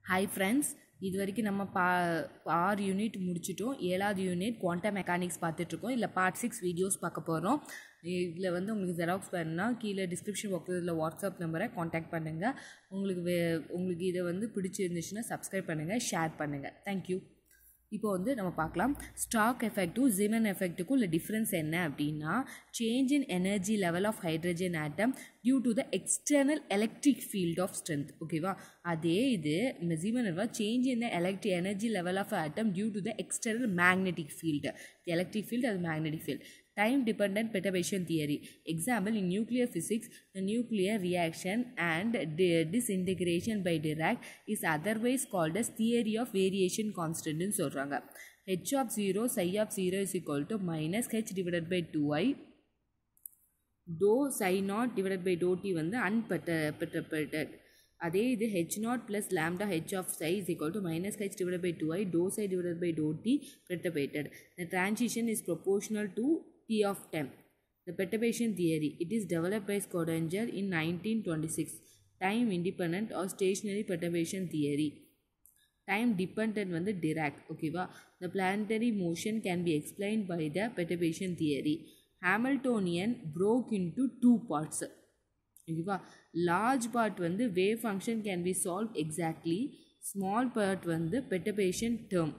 Hi friends, இதுவரைக்கும் நம்ம 6 unit முடிச்சிட்டோம். 7வது யூனிட் குவாண்டம் மெக்கானிக்ஸ் பார்த்துட்டு இருக்கோம். இல்ல பார்ட் 6 வீடியோஸ் பார்க்க போறோம். இதுல வந்து உங்களுக்கு ஜெராக்ஸ் வேணும்னா கீழே டிஸ்கிரிப்ஷன் பாக்ஸ்ல வாட்ஸ்அப் நம்பரை காண்டாக்ட் பண்ணுங்க. உங்களுக்கு இதை வந்து பிடிச்சிருந்துச்சுன்னா சப்ஸ்கிரைப் பண்ணுங்க, ஷேர் பண்ணுங்க. Thank you. இப்போ வந்து நம்ம பார்க்கலாம் ஸ்டாக் எஃபெக்ட்டும் ஜிமன் எஃபெக்ட்டுக்கும் உள்ள டிஃப்ரென்ஸ் என்ன அப்படின்னா change in energy level of hydrogen atom due to the external electric field of strength. ஓகேவா, அதே இது Zeeman change in the energy level of atom due to the external magnetic field. Electric field அது magnetic field. Time dependent perturbation theory. Example, in nuclear physics, the nuclear reaction and disintegration by Dirac is otherwise called as theory of variation constant in சொல்றாங்க. H of 0, psi of 0 is equal to minus h divided by 2i. Dou psi naught divided by dou t வந்து unperturbed. அதே இது h0 plus lambda h of psi is equal to minus h divided by 2i dou psi divided by dou t perturbated. The transition is proportional to t of time. The perturbation theory, it is developed by Schrödinger in 1926. Time independent or stationary perturbation theory. Time dependent வந்து Dirac. ஓகேவா, the planetary motion can be explained by the perturbation theory. Hamiltonian broke into two parts. ஓகேவா, large part வந்து wave function can be solved exactly. Small part வந்து perturbation term.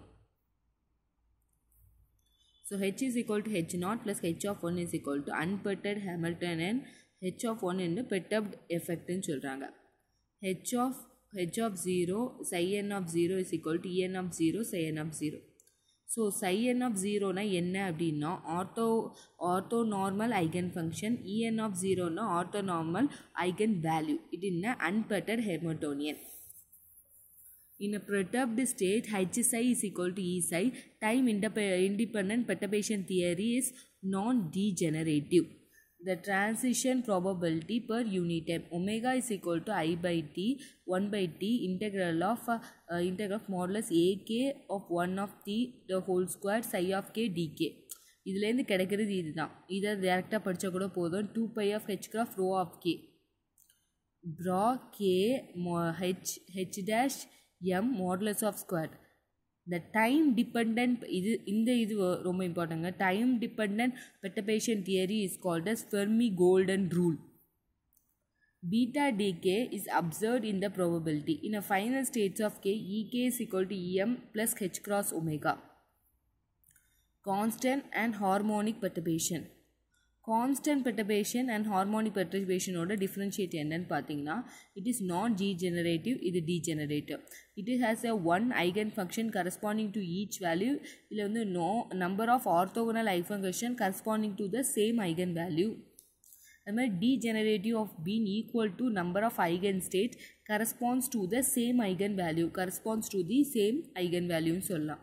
So h is equal to h0 plus h of 1 is equal to unperturbed Hamiltonian h of 1 into perturbed effect ன்னு சொல்றாங்க. h of 0 psi n of 0 is equal to en of 0 psi n of 0. So psi n of 0 na என்ன அப்படின்னா orthonormal eigenfunction, en of 0 na orthonormal eigenvalue. It is an unperturbed Hamiltonian. In a perturbed state, h psi is equal to e psi. Time independent perturbation theory is non-degenerative. The transition probability per unit time, omega is equal to I by t, 1 by t, integral of modulus ak of 1 of t the whole square psi of k dk. இதுலேருந்து கிடைக்கிறது இதுதான். இதை டேரெக்டாக படித்தா கூட போதும். 2 pi of h graph rho of k bra k h dash m modulus of square. The time dependent இது ரொம்ப இம்பார்ட்டன்ங்க. Time dependent perturbation theory is called as Fermi golden rule. Beta decay is observed in the probability. In a final states of k, ek is equal to em plus h cross omega. Constant and harmonic perturbation. Constant perturbation and harmonic perturbation ஓட differentiate என்னன்னு பார்த்தீங்கன்னா it is non-degenerative, இது degenerative. It has a one eigenfunction corresponding to each value. இதில் வந்து number of orthogonal eigenfunction corresponding to the same eigenvalue. அது மாதிரி degenerative of being equal to number of eigenstate corresponds to the same eigenvalue, corresponds to the same eigenvalue ன்னு சொல்லலாம்.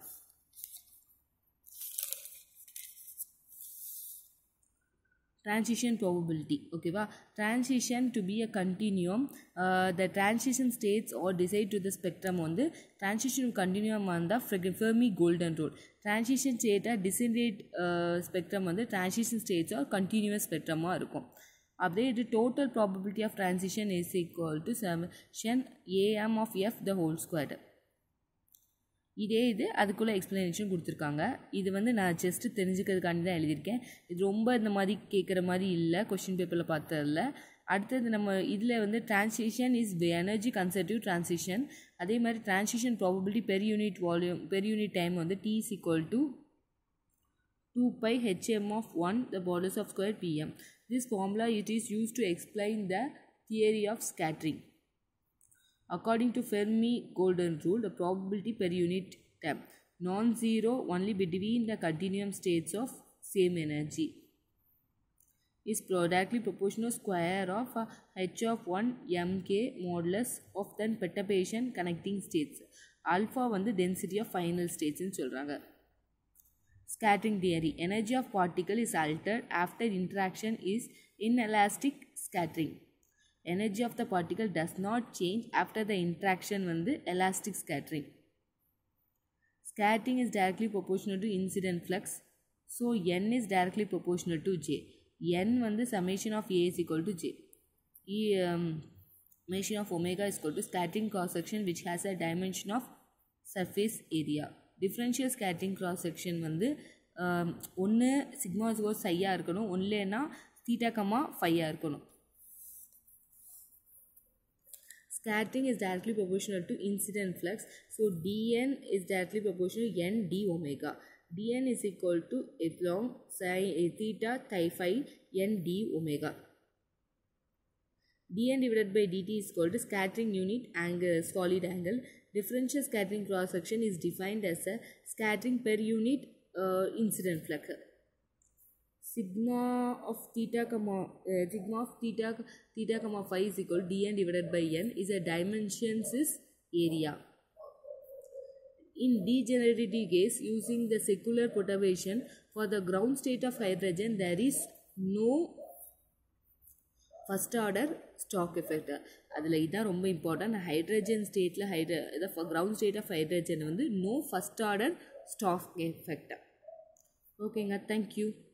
Transition probability. ஓகேவா, transition to be a continuum. The transition states or decide to the spectrum வந்து transition continuum வந்தா Fermi golden rule. Transition state decelerate spectrum வந்து transition states or continuous spectrum இருக்கும். அப்படியே இது total probability of transition is equal to summation am of f the whole square. இதே இது அதுக்குள்ளே explanation கொடுத்துருக்காங்க. இது வந்து நான் ஜஸ்ட்டு தெரிஞ்சுக்கிறதுக்காண்டி தான் எழுதியிருக்கேன். இது ரொம்ப இந்த மாதிரி கேட்குற மாதிரி இல்லை, கொஷின் பேப்பரில் பார்த்ததில்ல. அடுத்தது நம்ம இதில் வந்து transition is energy conservative transition. அதே மாதிரி transition probability per unit volume per unit time வந்து t is equal to 2 pi hm of 1 the modulus of square pm. This formula it is used to explain the theory of scattering. According to Fermi golden rule, the probability per unit time non-zero only between the continuum states of same energy is directly proportional square of h of 1 mk modulus of then perturbation connecting states. Alpha வந்து density of final states ன்னு சொல்றாங்க. Scattering theory, energy of particle is altered after interaction is inelastic scattering. Energy of the particle does not change after the interaction வந்து elastic scattering. Scattering is directly proportional to incident flux. So n is directly proportional to j. N வந்து summation of a is equal to j. Summation of omega is equal to scattering cross section which has a dimension of surface area. Differential scattering cross section வந்து ஒன்று sigma square சையாக இருக்கணும், ஒன்றுலேனா theta comma ஃபையாக இருக்கணும். Scattering is directly proportional to incident flux. So dn is directly proportional to n d omega. dn is equal to epsilon sin theta chi phi n d omega. dn divided by dt is equal to scattering unit angle, solid angle. Differential scattering cross section is defined as a scattering per unit incident flux. Sigma of theta comma phi is equal to dn divided by n is a dimensions is area. In degenerative case, using the secular perturbation for the ground state of hydrogen, there is no first order stock effect. அதில் இதுதான் ரொம்ப important. Hydrogen ஸ்டேட்டில் ground state of hydrogen வந்து no first order stark effect. ஓகேங்க, thank you.